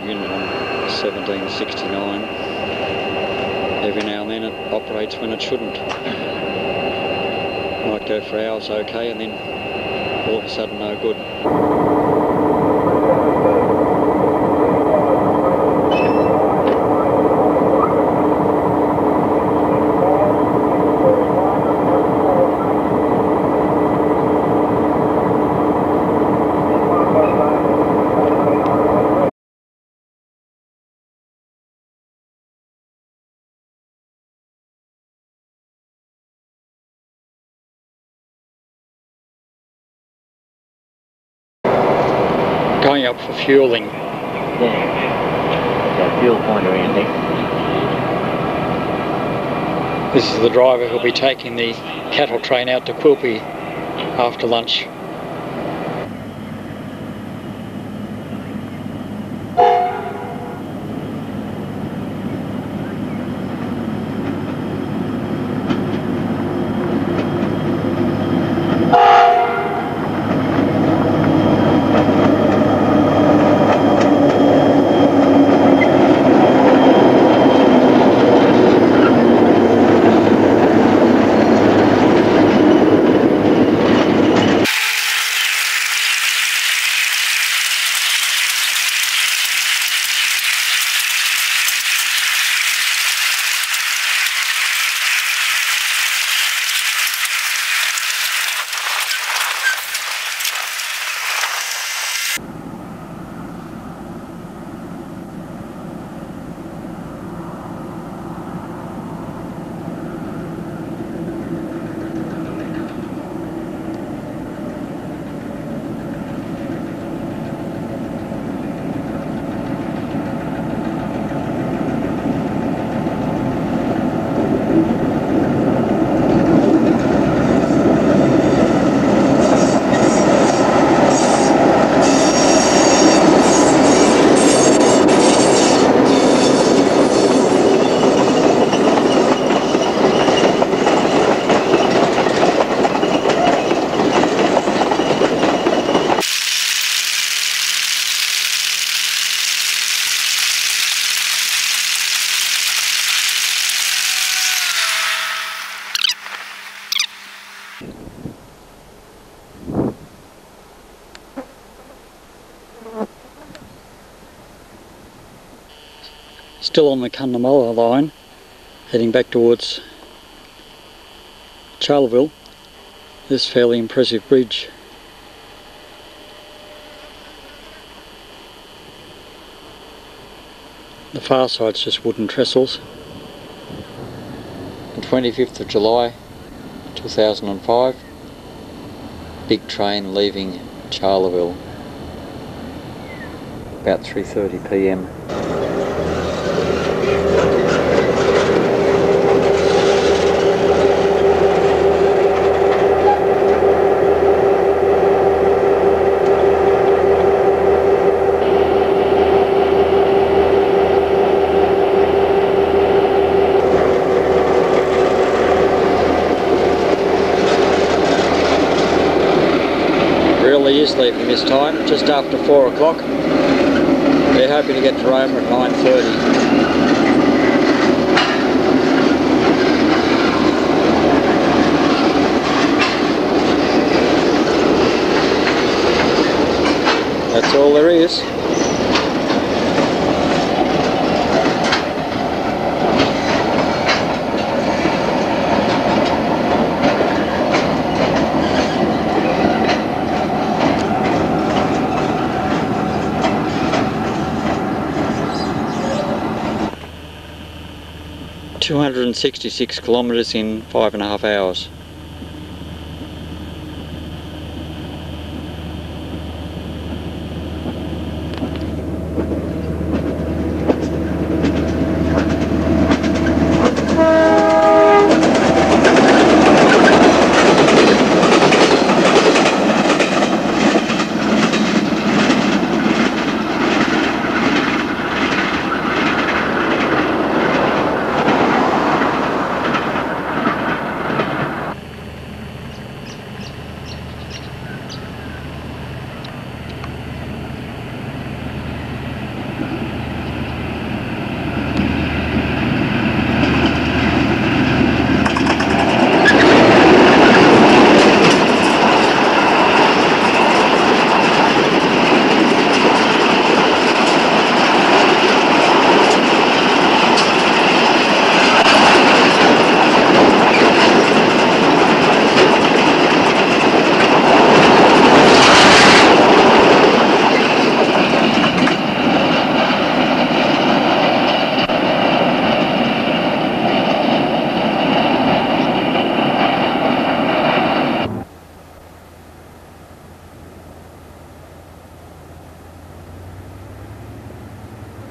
unit on 1769. Every now and then it operates when it shouldn't. Might go for hours okay, and then all of a sudden no good. Going up for fueling. Yeah, got a fuel point around there. This is the driver who'll be taking the cattle train out to Quilpie after lunch. Still on the Cunnamulla line, heading back towards Charleville. This fairly impressive bridge. The far side's just wooden trestles. The 25th of July 2005, big train leaving Charleville about 3:30 PM. Really is leaving this time, just after 4 o'clock. They're hoping to get to Roma at 9:30. That's all there is. $266 kilometres in 5.5 hours.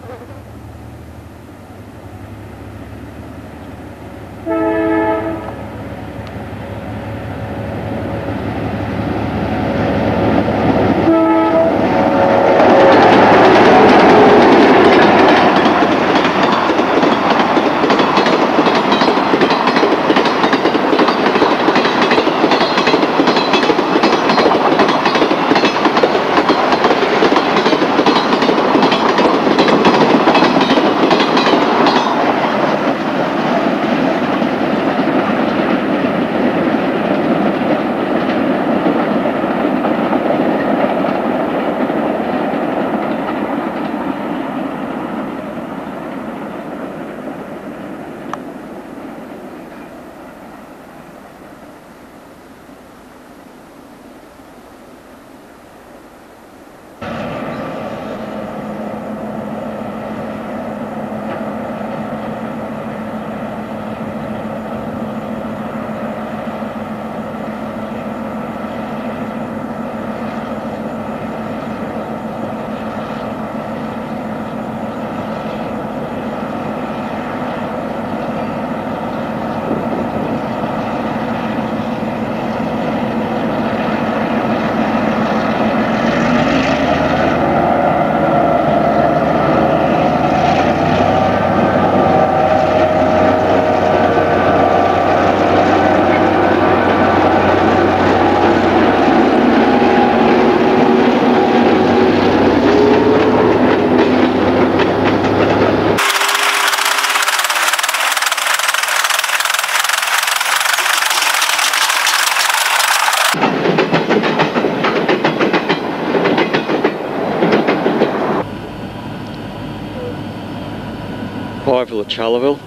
Arrival at Charleville.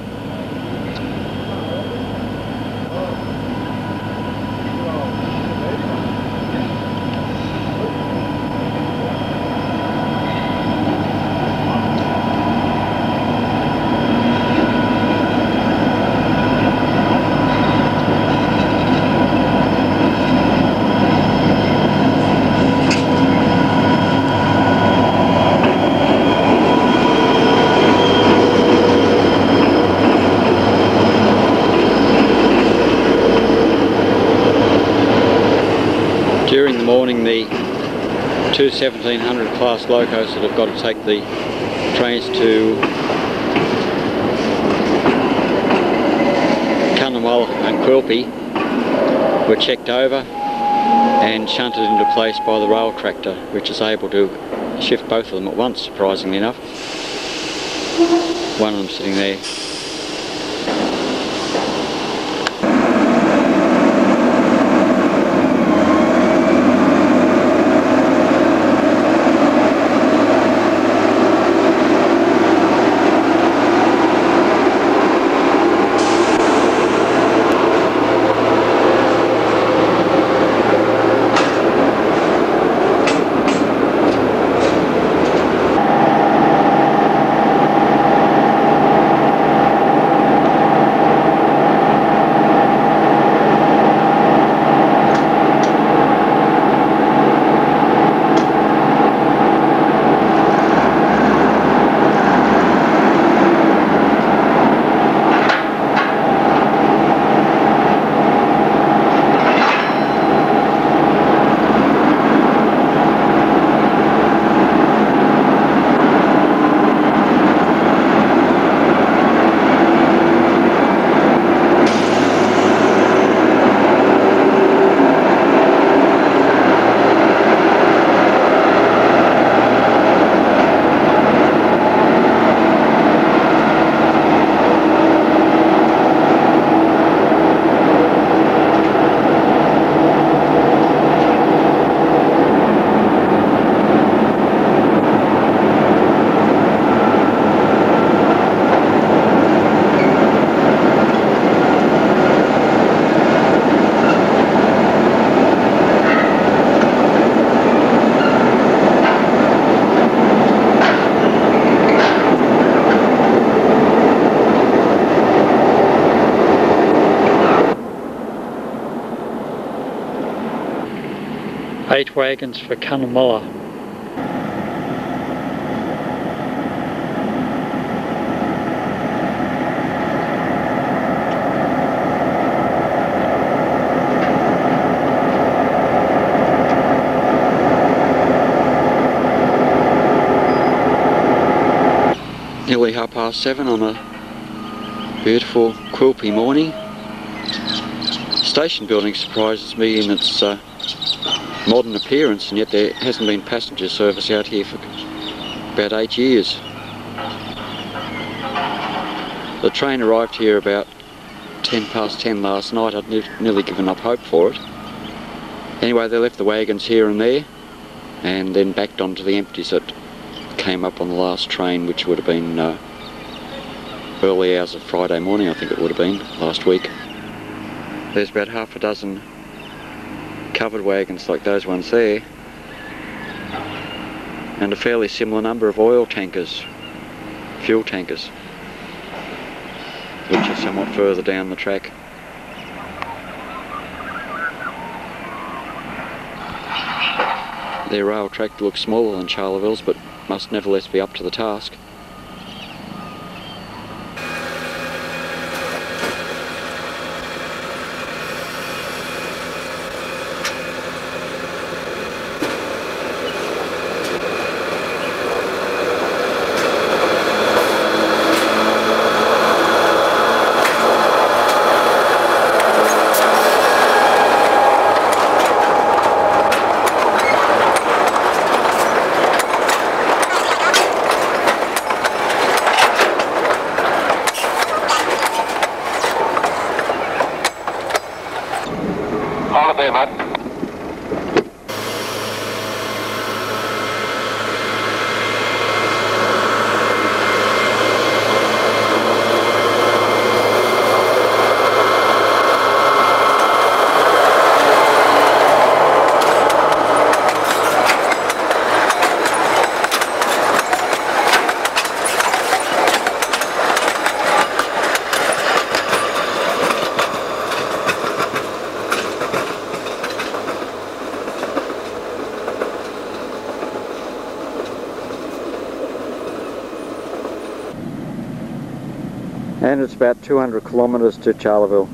During the morning, the two 1700 class locos that have got to take the trains to Cunnamulla and Quilpie were checked over and shunted into place by the rail tractor, which is able to shift both of them at once, surprisingly enough. One of them sitting there. Eight wagons for Cunnamulla. Nearly 7:30 on a beautiful Quilpie morning. Station building surprises me in its modern appearance, and yet there hasn't been passenger service out here for about 8 years. The train arrived here about 10:10 last night. I'd nearly given up hope for it. Anyway, they left the wagons here and there and then backed onto the empties that came up on the last train, which would have been early hours of Friday morning, I think it would have been, last week. There's about half a dozen covered wagons like those ones there, and a fairly similar number of oil tankers, fuel tankers, which are somewhat further down the track. Their rail track looks smaller than Charleville's, but must nevertheless be up to the task. Hold it there, mate. And it's about 200 kilometres to Charleville.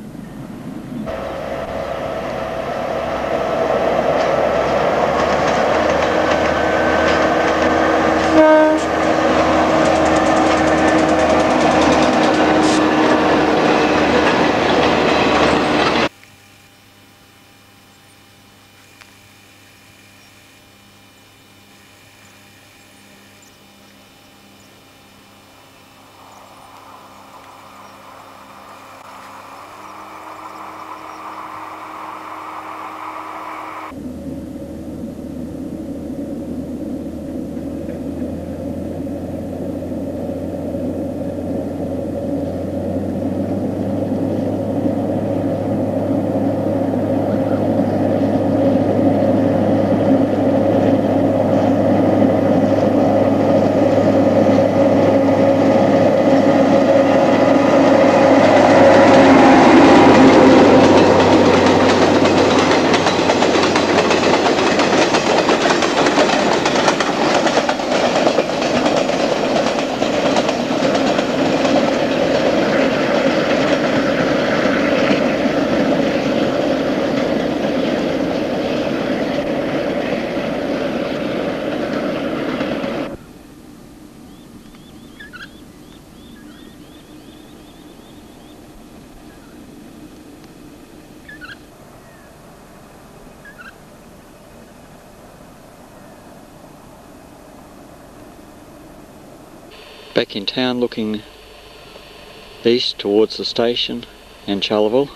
Back in town, looking east towards the station and Charleville,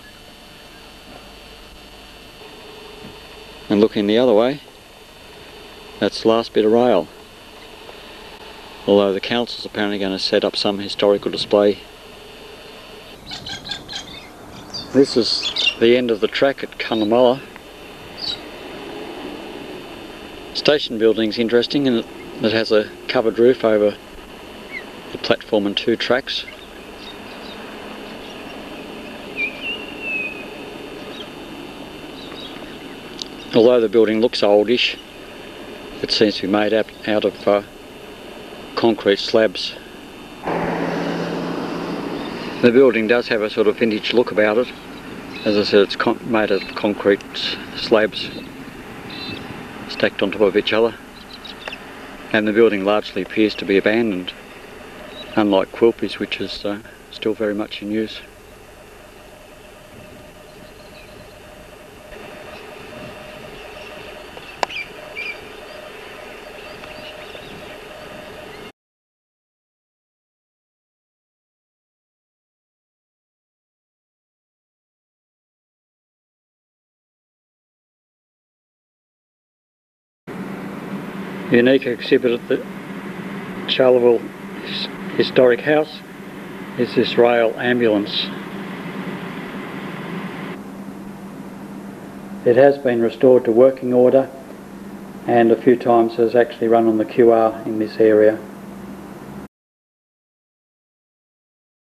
and looking the other way, that's the last bit of rail, although the council's apparently going to set up some historical display. This is the end of the track at Cunnamulla. Station building's interesting in that it has a covered roof over the platform and 2 tracks. Although the building looks oldish, it seems to be made out of concrete slabs. The building does have a sort of vintage look about it. As I said, it's made of concrete slabs stacked on top of each other, and the building largely appears to be abandoned. unlike Quilpie's, which is still very much in use. Unique exhibit at the Charleville Historic House is this rail ambulance. It has been restored to working order and a few times has actually run on the QR in this area.